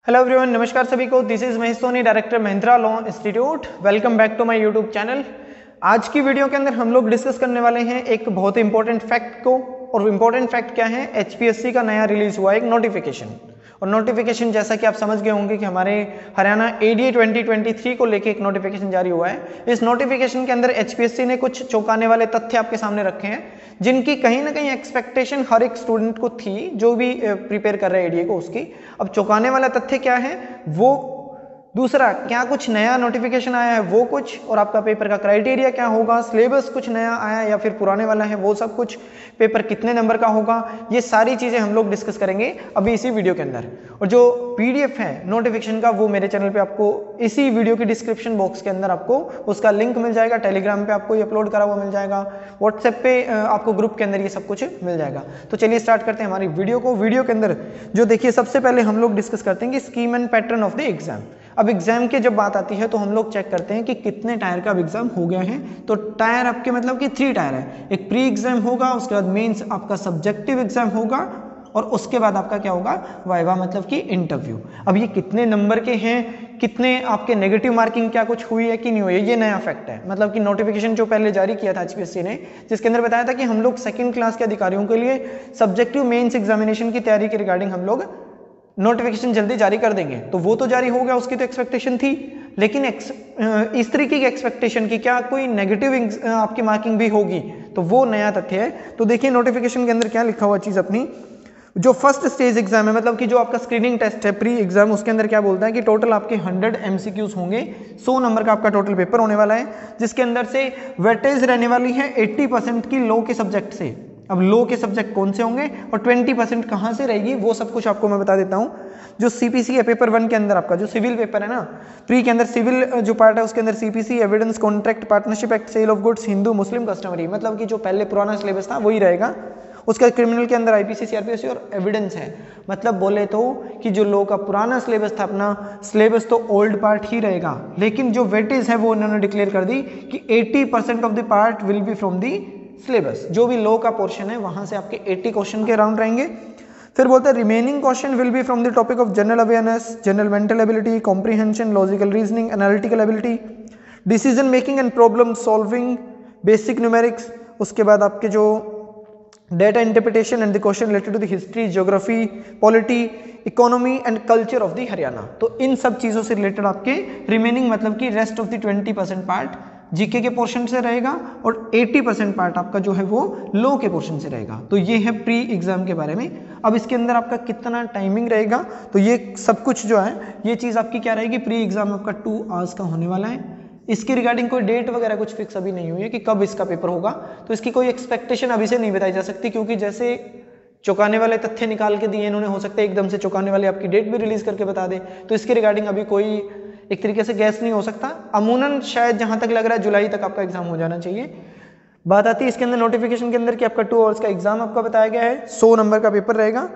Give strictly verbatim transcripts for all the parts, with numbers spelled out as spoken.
Hello everyone, नमस्कार सभी को। This is Mahesh Soni, director Mahindra law institute. Welcome back to my YouTube channel. आज की वीडियो के अंदर हम लोग डिस्कस करने वाले हैं एक बहुत ही इंपॉर्टेंट फैक्ट को। और इंपॉर्टेंट फैक्ट क्या है? एचपीएससी का नया रिलीज हुआ एक नोटिफिकेशन। और नोटिफिकेशन जैसा कि आप समझ गए होंगे कि हमारे Haryana ADA twenty twenty three को लेके एक नोटिफिकेशन जारी हुआ है। इस नोटिफिकेशन के अंदर एचपीएससी ने कुछ चौंकाने वाले तथ्य आपके सामने रखे हैं, जिनकी कहीं ना कहीं एक्सपेक्टेशन हर एक स्टूडेंट को थी जो भी प्रिपेयर कर रहे हैं एडीए को उसकी। अब चौंकाने वाला तथ्य क्या है वो, दूसरा क्या कुछ नया नोटिफिकेशन आया है वो कुछ, और आपका पेपर का क्राइटेरिया क्या होगा, सिलेबस कुछ नया आया या फिर पुराने वाला है वो सब कुछ, पेपर कितने नंबर का होगा, ये सारी चीजें हम लोग डिस्कस करेंगे अभी इसी वीडियो के अंदर। और जो पीडीएफ है नोटिफिकेशन का वो मेरे चैनल पे आपको इसी वीडियो की डिस्क्रिप्शन बॉक्स के अंदर आपको उसका लिंक मिल जाएगा। टेलीग्राम पे आपको ये अपलोड करा हुआ मिल जाएगा, व्हाट्सएप पे आपको ग्रुप के अंदर ये सब कुछ मिल जाएगा। तो चलिए स्टार्ट करते हैं हमारी वीडियो को। वीडियो के अंदर जो देखिए, सबसे पहले हम लोग डिस्कस करते हैं कि scheme and pattern of the exam. अब एग्जाम की जब बात आती है तो हम लोग चेक करते हैं कि कितने टायर का अब एग्जाम हो गया है। तो टायर आपके मतलब कि थ्री टायर है। एक प्री एग्जाम होगा, उसके बाद मेंस आपका सब्जेक्टिव एग्जाम होगा, और उसके बाद आपका क्या होगा, वाइवा मतलब कि इंटरव्यू। अब ये कितने नंबर के हैं, कितने आपके नेगेटिव मार्किंग क्या कुछ हुई है कि नहीं हुई है, ये नया फैक्ट है। मतलब कि नोटिफिकेशन जो पहले जारी किया था एचपीएससी ने, जिसके अंदर बताया था कि हम लोग सेकंड क्लास के अधिकारियों के लिए सब्जेक्टिव मेंस एग्जामिनेशन की तैयारी के रिगार्डिंग हम लोग नोटिफिकेशन जल्दी जारी कर देंगे, तो वो तो जारी हो गया, उसकी तो एक्सपेक्टेशन थी। लेकिन इस तरीके की एक्सपेक्टेशन की क्या कोई नेगेटिव आपकी मार्किंग भी होगी, तो वो नया तथ्य है। तो देखिए नोटिफिकेशन के अंदर क्या लिखा हुआ चीज अपनी, जो फर्स्ट स्टेज एग्जाम है, मतलब कि जो आपका स्क्रीनिंग टेस्ट है प्री एग्जाम, उसके अंदर क्या बोलता है कि टोटल आपके हंड्रेड एमसीक्यूज होंगे, सौ नंबर का आपका टोटल पेपर होने वाला है, जिसके अंदर से वेटेज रहने वाली है अस्सी परसेंट की लॉ के सब्जेक्ट से। अब लॉ के सब्जेक्ट कौन से होंगे और बीस परसेंट कहां से रहेगी, वो सब कुछ आपको मैं बता देता हूं। जो सीपीसी है पेपर वन के अंदर, आपका जो सिविल पेपर है ना, प्री के अंदर सिविल जो पार्ट है उसके अंदर CPC, evidence, contract, partnership act, sale of goods, Hindu Muslim customary, मतलब कि जो पहले पुराना सिलेबस था वही रहेगा। उसका क्रिमिनल के अंदर आईपीसी, सीआरपीसी और एविडेंस है। मतलब बोले तो कि जो लॉ का पुराना सिलेबस था अपना सिलेबस तो ओल्ड पार्ट ही रहेगा, लेकिन जो वेटेज है वो उन्होंने डिक्लेयर कर दी कि अस्सी percent of the part will be from the syllabus. जो भी लॉ का पोर्शन है वहां से आपके अस्सी क्वेश्चन के अराउंड रहेंगे। फिर बोलते हैं remaining question will be from the topic of general awareness, general mental ability, comprehension, logical reasoning, analytical ability, decision making and problem solving, basic numerics. उसके बाद आपके जो data interpretation and the question related to the history, geography, polity, economy and culture of the Haryana. तो इन सब चीजों से related आपके रिमेनिंग मतलब कि rest of the twenty percent part GK के पोर्शन से रहेगा, और अस्सी परसेंट पार्ट आपका जो है वो लॉ के पोर्शन से रहेगा। तो ये है प्री एग्जाम के बारे में। अब इसके अंदर आपका कितना टाइमिंग रहेगा, तो ये सब कुछ जो है ये चीज आपकी क्या रहेगी, प्री एग्जाम आपका टू आवर्स का होने वाला है। इसके रिगार्डिंग कोई डेट वगैरह कुछ फिक्स अभी नहीं हुई है कि कब इसका पेपर होगा, तो इसकी कोई एक्सपेक्टेशन अभी से नहीं बताई जा सकती, क्योंकि जैसे चौंकाने वाले तथ्य निकाल के दिए इन्होंने, हो सकता है एकदम से चौंकाने वाले आपकी डेट भी रिलीज करके बता दे, तो इसके रिगार्डिंग अभी कोई एक तरीके से गैस नहीं हो सकता। अमूनन शायद जहां तक लग रहा है जुलाई तक आपका एग्जाम हो जाना चाहिए। बात आती है इसके अंदर नोटिफिकेशन के अंदर कि आपका टू आवर्स का एग्जाम आपका बताया गया है, सौ नंबर का पेपर रहेगा।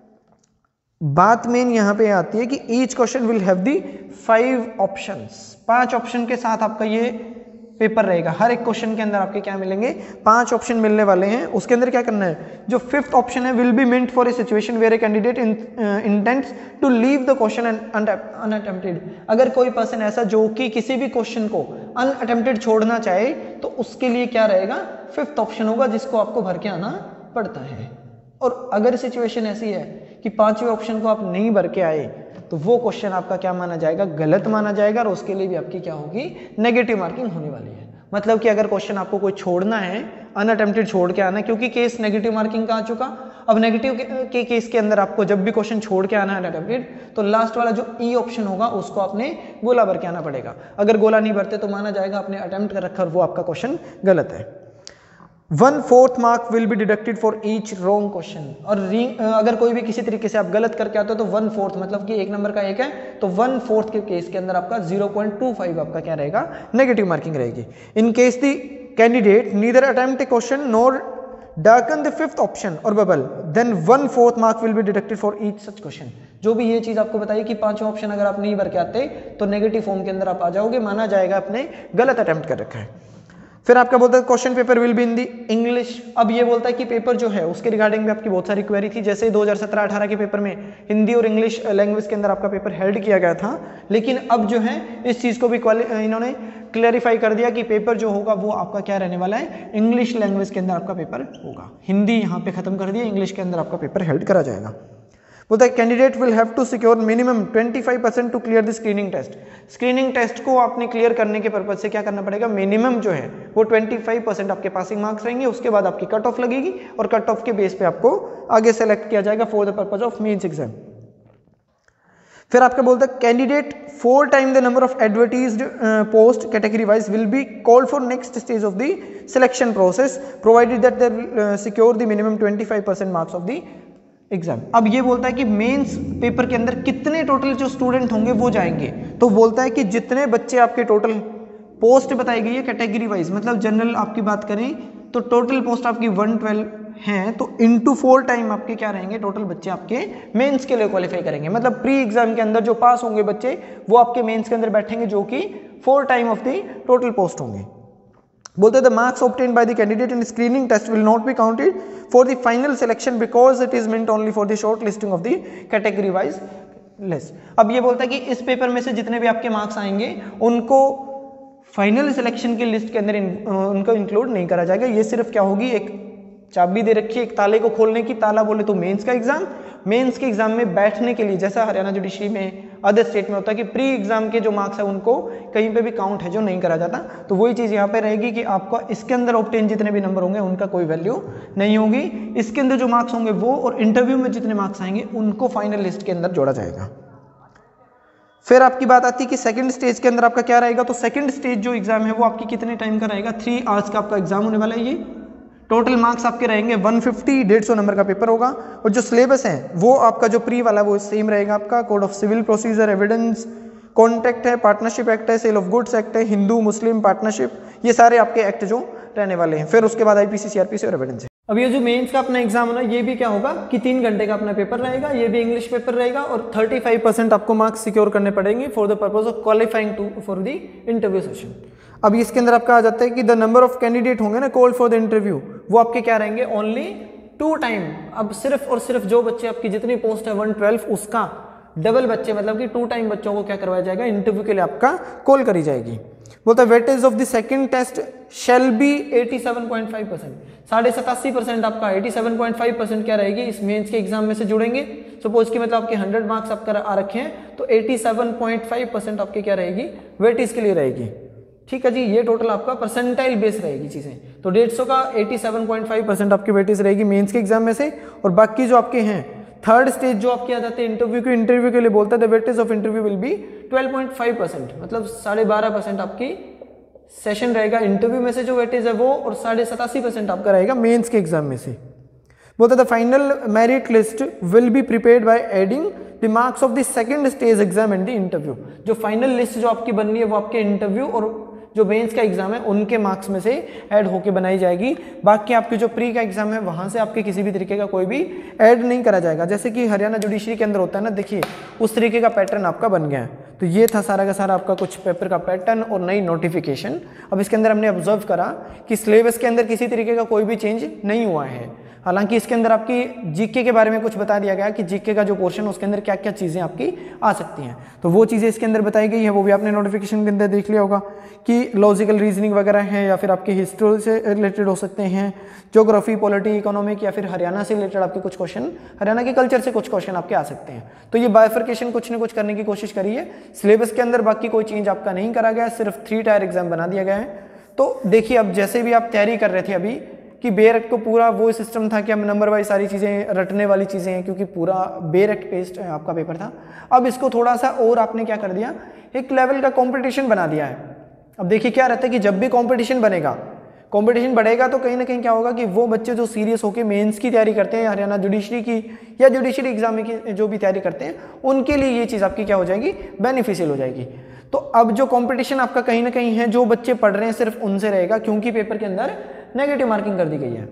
बात मेन यहां पे आती है कि each question will have the five options, पांच ऑप्शन के साथ आपका ये पेपर रहेगा। हर एक क्वेश्चन के अंदर आपके क्या मिलेंगे, पांच ऑप्शन मिलने वाले हैं। उसके अंदर क्या करना है, जो फिफ्थ ऑप्शन है will be meant for a situation where a candidate intends to leave the question unattempted. अगर कोई पर्सन ऐसा जो कि किसी भी क्वेश्चन को अनअटेम्प्टेड छोड़ना चाहे, तो उसके लिए क्या रहेगा, फिफ्थ ऑप्शन होगा, जिसको आपको भर के आना पड़ता है। और अगर सिचुएशन ऐसी है कि पांचवें ऑप्शन को आप नहीं भर के आए, तो वो क्वेश्चन आपका क्या माना जाएगा, गलत माना जाएगा, और उसके लिए भी आपकी क्या होगी, नेगेटिव मार्किंग होने वाली है। मतलब कि अगर क्वेश्चन आपको कोई छोड़ना है, अनअटेम्प्टेड छोड़ के आना है, क्योंकि केस नेगेटिव मार्किंग का आ चुका। अब नेगेटिव के, के केस के अंदर आपको जब भी क्वेश्चन छोड़ के आना है अनअटेम्प्टेड, तो लास्ट वाला जो ई ऑप्शन होगा उसको आपने गोला भर के आना पड़ेगा। अगर गोला नहीं भरते तो माना जाएगा आपने अटेम्प्ट कर रखा, वो आपका क्वेश्चन गलत है। One fourth mark will be deducted for each wrong question. और अगर कोई भी किसी तरीके से आप गलत करके आते हो तो वन फोर्थ मतलब कि एक नंबर का एक है, तो वन फोर्थ के केस के अंदर आपका जीरो पॉइंट टू फाइव आपका क्या रहेगा, नेगेटिव मार्किंग रहेगी। In case the candidate neither attempt a question nor darken the fifth option और bubble, then one fourth mark will be deducted for each such question. जो भी ये चीज आपको बताइए कि पांचवा ऑप्शन अगर आप नहीं भर के आते तो नेगेटिव फॉर्म के अंदर आप आ जाओगे, माना जाएगा आपने गलत अटेम्प्ट कर रखा है। फिर आपका बोलता है question paper will be in the English. अब ये बोलता है कि पेपर जो है उसके रिगार्डिंग भी आपकी बहुत सारी क्वेरी थी, जैसे दो हज़ार सत्रह अठारह के पेपर में हिंदी और इंग्लिश लैंग्वेज के अंदर आपका पेपर हेल्ड किया गया था, लेकिन अब जो है इस चीज़ को भी इन्होंने क्लैरिफाई कर दिया कि पेपर जो होगा वो आपका क्या रहने वाला है, इंग्लिश लैंग्वेज के अंदर आपका पेपर होगा। हिंदी यहाँ पे खत्म कर दिया, इंग्लिश के अंदर आपका पेपर हेल्ड करा जाएगा। बोलता है candidate will have to secure minimum पच्चीस percent to clear the screening test. Screening test को आपने क्लियर करने के पर्पज से क्या करना पड़ेगा, मिनिमम जो है वो पच्चीस परसेंट आपके पासिंग मार्क्स रहेंगे, उसके बाद आपकी कट ऑफ लगेगी और कट ऑफ के बेस पे आपको आगे सेलेक्ट किया जाएगा for the purpose of mains exam. फिर आपका बोलता है candidate four time the number of advertised post category wise will be called for next stage of the selection process provided that they secure the minimum पच्चीस percent marks of the exam. अब ये बोलता है कि mains paper के अंदर कितने total जो स्टूडेंट होंगे वो जाएंगे, तो बोलता है कि जितने बच्चे आपके टोटल पोस्ट बताई गई है कैटेगरी वाइज, मतलब जनरल आपकी बात करें तो टोटल पोस्ट आपकी एक सौ बारह हैं, तो इनटू फोर टाइम आपके क्या रहेंगे, टोटल बच्चे आपके मेंस के लिए क्वालिफाई करेंगे। मतलब प्री एग्जाम के अंदर जो पास होंगे बच्चे वो आपके मेंस के अंदर बैठेंगे, जो कि four time of the total post होंगे। बोलते हैं the marks obtained by the candidate in screening test will not be counted for the final selection because it is meant only for the short listing of the category wise list. अब ये बोलता है कि इस paper में से जितने भी आपके मार्क्स आएंगे उनको फाइनल सिलेक्शन की लिस्ट के अंदर इन, उनको इंक्लूड नहीं करा जाएगा। ये सिर्फ क्या होगी, एक चाबी दे रखी है एक ताले को खोलने की, ताला बोले तो मेंस का एग्जाम, मेंस के एग्जाम में बैठने के लिए जैसा हरियाणा जुडिशरी में अदर स्टेट में होता है कि प्री एग्जाम के जो मार्क्स है उनको कहीं पे भी काउंट है जो नहीं करा जाता, तो वही चीज़ यहाँ पे रहेगी कि आपका इसके अंदर ऑब्टेन जितने भी नंबर होंगे उनका कोई वैल्यू नहीं होगी। इसके अंदर जो मार्क्स होंगे वो और इंटरव्यू में जितने मार्क्स आएंगे उनको फाइनल लिस्ट के अंदर जोड़ा जाएगा। फिर आपकी बात आती है कि सेकंड स्टेज के अंदर आपका क्या रहेगा, तो सेकंड स्टेज जो एग्जाम है वो आपकी कितने टाइम का रहेगा, थ्री आवर्स का आपका एग्जाम होने वाला है। ये टोटल मार्क्स आपके रहेंगे एक सौ पचास, डेढ़ सौ नंबर का पेपर होगा और जो सिलेबस है वो आपका जो प्री वाला वो सेम रहेगा आपका। Code of civil procedure, evidence, contract है, पार्टनरशिप एक्ट है, सेल ऑफ गुड्स एक्ट है, हिंदू मुस्लिम पार्टनरशिप, ये सारे आपके एक्ट जो रहने वाले हैं। फिर उसके बाद आईपीसी, सीआरपीसी और एविडेंस है। अब ये जो मेंस का अपना एग्जाम होना ये भी क्या होगा कि तीन घंटे का अपना पेपर रहेगा, ये भी इंग्लिश पेपर रहेगा और पैंतीस परसेंट आपको मार्क्स सिक्योर करने पड़ेंगे for the purpose of qualifying to for the interview session. अब इसके अंदर आपका आ जाता है कि द नंबर ऑफ कैंडिडेट होंगे ना कॉल्ड फॉर द इंटरव्यू, वो आपके क्या रहेंगे, ओनली टू टाइम। अब सिर्फ और सिर्फ जो बच्चे आपकी जितनी पोस्ट है एक सौ बारह उसका डबल बच्चे मतलब कि टू टाइम बच्चों को क्या करवाया जाएगा, इंटरव्यू के लिए आपका कॉल करी जाएगी। बोलता है weightage of the second test shall be सत्तासी पॉइंट फाइव परसेंट, साढ़े सतासी परसेंट आपका सत्तासी पॉइंट फाइव परसेंट क्या रहेगी इस मेंस के एग्जाम में से जुड़ेंगे। सपोज कि मतलब आपके हंड्रेड मार्क्स आपका आ रखे हैं तो सत्तासी पॉइंट फाइव परसेंट आपके क्या रहेगी, वेटेज के लिए रहेगी। ठीक है जी, ये टोटल आपका परसेंटाइल बेस रहेगी चीजें, तो डेढ़ सौ का सत्तासी पॉइंट फाइव परसेंट आपकी वेटेज रहेगी मेंस के एग्जाम में से। और बाकी जो आपके हैं थर्ड स्टेज जो आपके आ जाते हैं इंटरव्यू के, इंटरव्यू के लिए बोलता है the weightage of interview will be twelve point five percent, मतलब साढ़े बारह परसेंट आपकी सेशन रहेगा इंटरव्यू में से जो वेटेज है वो, और साढ़े सतासी परसेंट आपका रहेगा मेंस के एग्जाम में से। बोलता है the final merit list will be prepared by adding the marks of the second stage exam and the interview. जो फाइनल लिस्ट जो आपकी बननी है वो आपके इंटरव्यू और जो मेंस का एग्जाम है उनके मार्क्स में से ऐड होके बनाई जाएगी। बाकी आपके जो प्री का एग्जाम है वहां से आपके किसी भी तरीके का कोई भी ऐड नहीं करा जाएगा। जैसे कि हरियाणा जुडिशरी के अंदर होता है ना, देखिए उस तरीके का पैटर्न आपका बन गया है। तो ये था सारा का सारा आपका कुछ पेपर का पैटर्न और नई नोटिफिकेशन। अब इसके अंदर हमने ऑब्जर्व करा कि सिलेबस के अंदर किसी तरीके का कोई भी चेंज नहीं हुआ है। हालांकि इसके अंदर आपकी जीके के बारे में कुछ बता दिया गया कि जीके का जो पोर्शन है उसके अंदर क्या क्या चीज़ें आपकी आ सकती हैं, तो वो चीज़ें इसके अंदर बताई गई है, वो भी आपने नोटिफिकेशन के अंदर देख लिया होगा कि लॉजिकल रीजनिंग वगैरह है या फिर आपकी हिस्ट्री से रिलेटेड हो सकते हैं, ज्योग्राफी, पॉलिटी, इकोनॉमिक या फिर हरियाणा से रिलेटेड आपके कुछ क्वेश्चन, हरियाणा के कल्चर से कुछ क्वेश्चन आपके आ सकते हैं। तो ये बाइफर्केशन कुछ न कुछ करने की कोशिश करी है सिलेबस के अंदर, बाकी कोई चेंज आपका नहीं करा गया, सिर्फ थ्री टायर एग्जाम बना दिया गया है। तो देखिए अब जैसे भी आप तैयारी कर रहे थे अभी कि बेयर एक्ट को पूरा वो सिस्टम था कि हम नंबर वाइज सारी चीज़ें रटने वाली चीज़ें हैं क्योंकि पूरा बेयर एक्ट बेस्ड आपका पेपर था। अब इसको थोड़ा सा और आपने क्या कर दिया, एक लेवल का कंपटीशन बना दिया है। अब देखिए क्या रहता है कि जब भी कंपटीशन बनेगा, कंपटीशन बढ़ेगा तो कहीं ना कहीं क्या होगा कि वो बच्चे जो सीरियस होकर मेंस की तैयारी करते हैं, हरियाणा जुडिशरी की या जुडिशरी एग्जाम की जो भी तैयारी करते हैं, उनके लिए ये चीज़ आपकी क्या हो जाएगी, बेनिफिशियल हो जाएगी। तो अब जो कंपटीशन आपका कहीं ना कहीं है, जो बच्चे पढ़ रहे हैं सिर्फ उनसे रहेगा, क्योंकि पेपर के अंदर नेगेटिव मार्किंग कर दी गई है।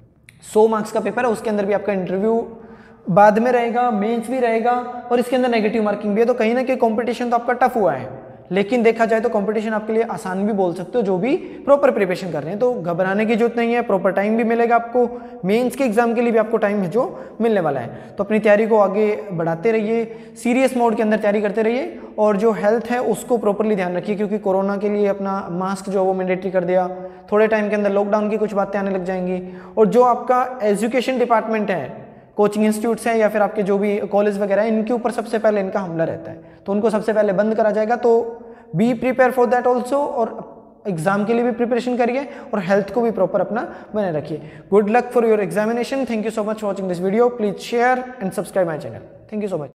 सौ मार्क्स का पेपर है, उसके अंदर भी आपका इंटरव्यू बाद में रहेगा, मेंस भी रहेगा और इसके अंदर नेगेटिव मार्किंग भी है। तो कहीं ना कहीं कंपटीशन तो आपका टफ हुआ है, लेकिन देखा जाए तो कंपटीशन आपके लिए आसान भी बोल सकते हो जो भी प्रॉपर प्रिपरेशन कर रहे हैं। तो घबराने की जरूरत नहीं है, प्रॉपर टाइम भी मिलेगा आपको, मेंस के एग्जाम के लिए भी आपको टाइम है जो मिलने वाला है। तो अपनी तैयारी को आगे बढ़ाते रहिए, सीरियस मोड के अंदर तैयारी करते रहिए और जो हेल्थ है उसको प्रॉपरली ध्यान रखिए, क्योंकि कोरोना के लिए अपना मास्क जो वो मैंडेटरी कर दिया, थोड़े टाइम के अंदर लॉकडाउन की कुछ बातें आने लग जाएंगी। और जो आपका एजुकेशन डिपार्टमेंट है, कोचिंग इंस्टीट्यूट्स हैं या फिर आपके जो भी कॉलेज वगैरह हैं, इनके ऊपर सबसे पहले इनका हमला रहता है, तो उनको सबसे पहले बंद करा जाएगा। तो be prepare for that also, और एग्जाम के लिए भी प्रिपरेशन करिए और हेल्थ को भी प्रॉपर अपना बने रखिए। Good luck for your examination. Thank you so much for watching this video. Please share and subscribe my channel. Thank you so much.